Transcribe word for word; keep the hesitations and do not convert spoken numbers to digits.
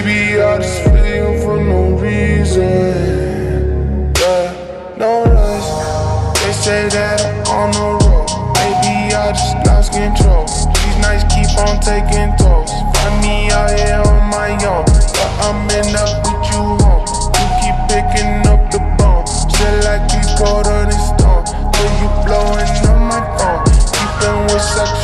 Maybe I just feel you for no reason. Yeah, no rush. They say that I'm on the road. Maybe I just lost control. These nights keep on taking tolls. Find me out here on my own, but I'm in up with you home. You keep picking up the bone, still like you colder than stone. Till you blowing on my phone, keeping with such